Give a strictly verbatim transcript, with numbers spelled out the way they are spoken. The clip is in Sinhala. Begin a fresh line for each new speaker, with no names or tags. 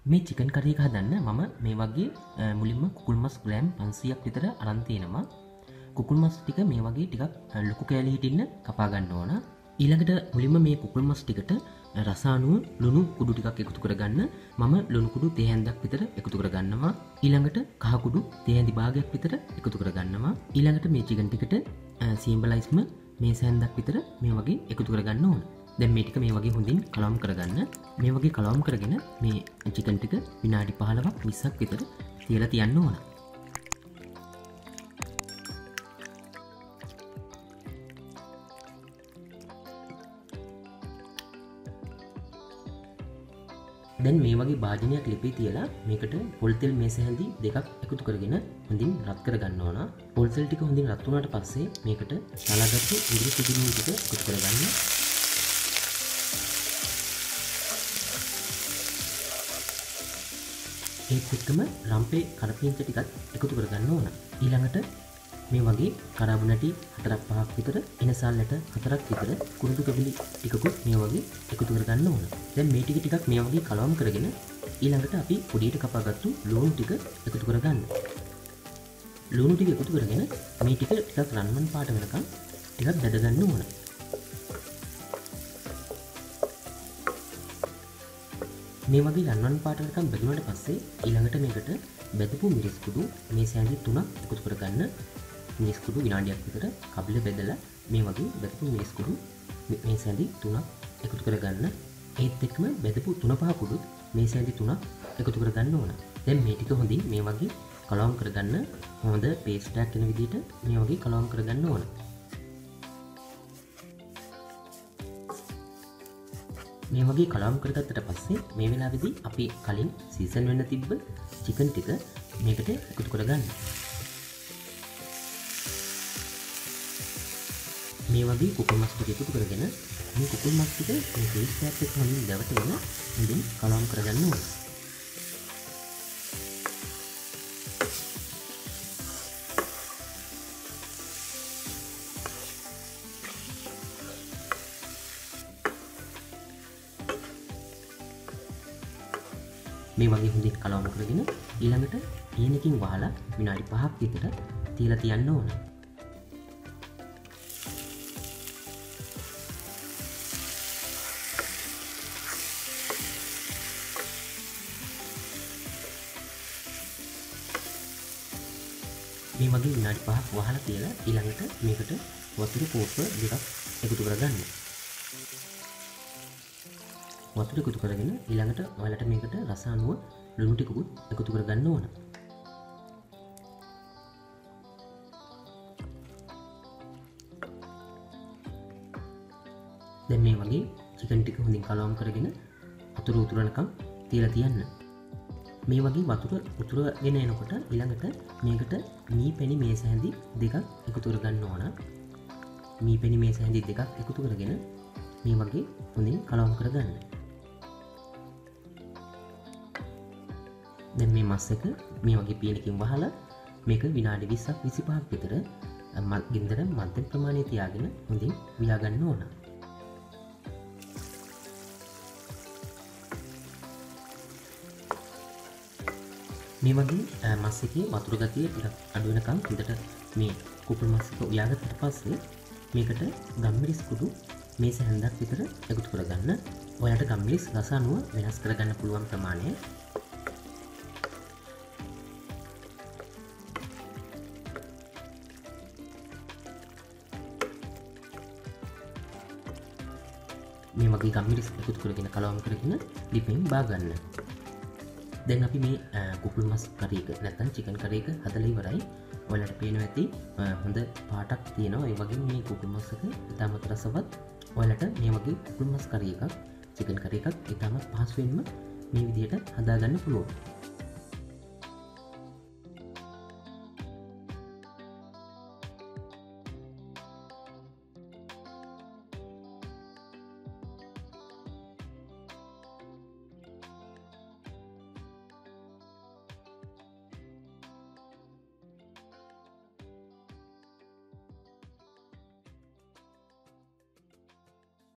මේ චිකන් කරි එක හදන්න මම මේ වගේ මුලින්ම කුකුල් මස් ග්‍රෑම් පන්සීයක් විතර අරන් තියෙනවා. කුකුල් මස් ටික මේ වගේ ටිකක් ලොකු කෑලි හිටින්න කපා ගන්න ඕන. ඊළඟට මුලින්ම මේ කුකුල් මස් ටිකට රසානුව ලුණු කුඩු ටිකක් එකතු කරගන්න. මම ලුණු කුඩු තේ හැන්දක් විතර එකතු කරගන්නවා. ඊළඟට කහ කුඩු තේ හැඳි භාගයක් විතර එකතු කරගන්නවා. ඊළඟට මේ චිකන් ටිකට සීම්බලයිස්ම මේ සෑන්දක් විතර මේ වගේ එකතු කරගන්න ඕන. දැන් මේ ටික මේ වගේ හොඳින් කලවම් කරගන්න. මේ වගේ කලවම් කරගෙන මේ චිකන් ටික විනාඩි පහළොවක් විස්සක් විතර තියලා තියන්න ඕන. දැන් මේ වගේ භාජනයක් ලිපේ තියලා මේකට පොල් තෙල් මේස හැඳි දෙකක් එකතු කරගෙන හොඳින් රත් කරගන්න ඕන. පොල් තෙල් ටික හොඳින් රත් වුණාට පස්සේ මේකට සලාගත්තු ඉදිරි සිදුවීම් ටික එකතු කරගන්න. ඒත් එක්කම රම්පේ කරපිංච ටිකක් එකතු කරගන්න ඕන. ඊළඟට මේ වගේ කරාබු නැටි හතරක් පහක් විතර, එනසල්ලට හතරක් විතර, කුරුදු කැබලි ටිකකුත් මේ වගේ එකතු කරගන්න ඕන. දැන් මේ ටික ටිකක් මේ වගේ කලවම් කරගෙන ඊළඟට අපි පොඩියට කපාගත්තු ලුණු ටික එකතු කරගන්න. ලුණු ටික එකතු කරගෙන මේ ටික ටිකක් රන්වන් පාට වෙනකම් ටිකක් බෙද ගන්න ඕන. මේ වගේ රන්වන් පාට වෙනකම් බෙදුනට පස්සේ ඊළඟට මේකට බෙදපු මිරිස් කුඩු මේ සෑඳි තුනක් එකතු කරගන්න. මිරිස් කුඩු විනාඩියක් විතර කබල බෙදලා මේ වගේ බෙදපු මිරිස් කුඩු මේ සෑඳි තුනක් එකතු කරගන්න. ඒත් එක්කම බෙදපු තුන පහ කුඩු මේ සෑඳි තුනක් එකතු කරගන්න ඕන. දැන් මේ ටික හොඳින් මේ වගේ කලවම් කරගන්න. හොඳ පේස්ට් එකක් වෙන විදිහට මේ වගේ කලවම් කරගන්න ඕන. මේ වගේ කලවම් කරගත්තට පස්සේ මේ වෙලාවේදී අපි කලින් සීසන් වෙන්න තිබ්බ චිකන් ටික මේකට එකතු කරගන්න. මේ වගේ කුකුල් මස් ටික එකතු කරගෙන මේ කුකුල් මස් ටික මේ පේස්ට් එකත් එක්ක හොඳින් දවටගෙන හොඳින් කලවම් කරගන්න ඕනේ. මේ වගේ හොඳින් කලවම් කරගෙන ඊළඟට ඊනකින් වහලා විනාඩි පහක් විතර තියලා තියන්න ඕන. මේ වගේ විනාඩි පහක් වහලා තියලා ඊළඟට මේකට වතුර කෝප්ප දෙකක් එකතු කරගන්න. වතුර එකතු කරගෙන ඊළඟට ඔයාලට මේකට රස අනුව ලුණු ටිකකුත් එකතු කරගන්න ඕන. දැන් මේ වගේ චිකන් ටික හොඳින් කලවම් කරගෙන වතුර උතුරනකම් තියලා තියන්න. මේ වගේ වතුර උතුරගෙන එනකොට ඊළඟට මේකට මී පැණි මේස හැඳි දෙකක් එකතු කරගන්න ඕන. මී පැණි මේස හැඳි දෙකක් එකතු කරගෙන මේ වගේ හොඳින් කලවම් කරගන්න. දැන් මේ මස් එක මේ වගේ පියනකින් වහලා මේක විනාඩි විස්සක් විසිපහක් විතර ගින්දර මධ්‍යම ප්‍රමාණයේ තියාගෙන හොඳින් වියා ගන්න ඕන. මේ වගේ මස් එකේ වතුර ගතිය ටිකක් අඩු වෙනකම් හොඳට මේ කුකුල් මස් එක උයාගත්තට පස්සේ මේකට ගම්මිරිස් කුඩු මේ සැහැන්දක් විතර එකතු කරගන්න. ඔයාලට ගම්මිරිස් රස අනුව වෙනස් කරගන්න පුළුවන් ප්‍රමාණය. මේ වගේ ගම්මිරිස් එකතු කරගෙන කලවම් කරගෙන ලිපෙන් බා ගන්න. දැන් අපි මේ කුකුල් මස් කරි එක නැත්නම් චිකන් කරි එක හදලා ඉවරයි. ඔයාලට පේනවා ඇති හොඳ පාටක් තියෙනවා. ඒ වගේම මේ කුකුල් මස් එක ඉතාමත් රසවත්. ඔයාලට මේ වගේ කුකුල් මස් කරි එකක් චිකන් කරි එකක් ඉතාමත් පහසුවෙන්ම මේ විදිහට හදාගන්න පුළුවන්.